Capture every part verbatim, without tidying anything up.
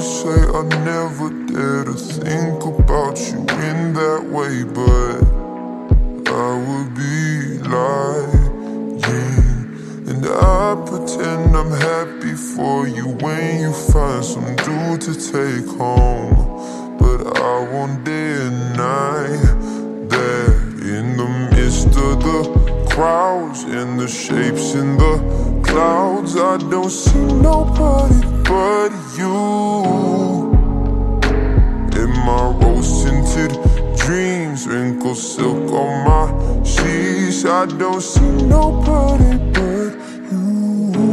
say I never dare to think about you in that way, but I would be lying. And I pretend I'm happy for you when you find some dude to take home. But I won't deny that in the midst of the crowds and the shapes in the clouds, I don't see nobody but you. In my rose-tinted dreams, wrinkled silk on my sheets, I don't see nobody but you.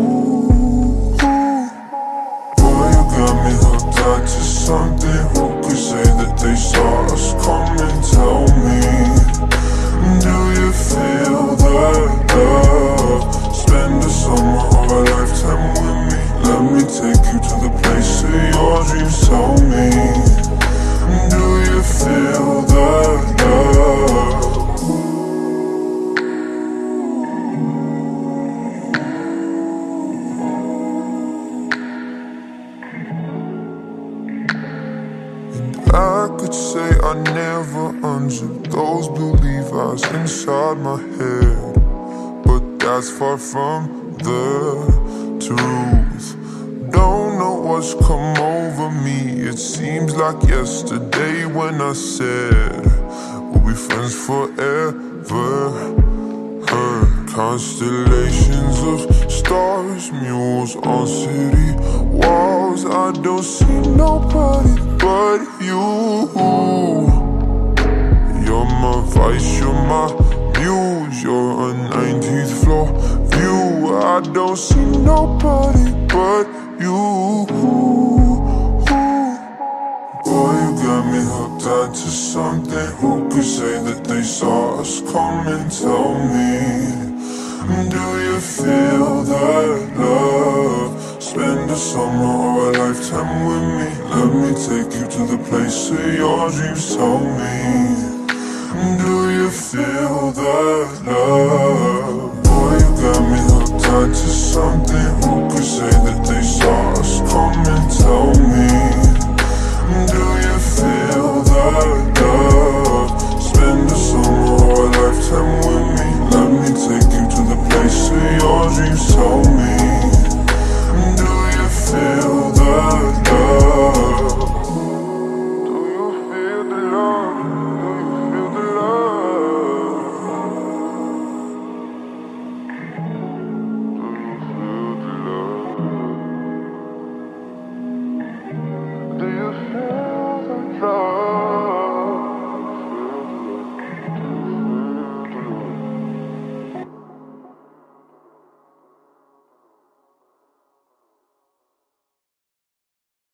Boy, you got me hooked up to something. Who could say that they saw us coming? Tell me, do you feel the love? Spend a summer or a lifetime with me. Let me take you to the place of your dreams. Tell me, do you feel the love? I could say I never unzipped those blue Levi's inside my head, but that's far from the truth. Don't know what's come over me. It seems like yesterday when I said we'll be friends forever. Her constellations of stars, mules on city walls. I don't see nobody but you. You're my vice, you're my muse, you're a nineteenth floor view. I don't see nobody but you. Boy, you got me hooked on to something. Who could say that they saw us coming? Tell me, do you feel the love? Spend a summer or a lifetime with me. Let me take you to the place of your dreams. Tell me, do you feel the love? Boy, you got me hooked on to something. Who could say that they saw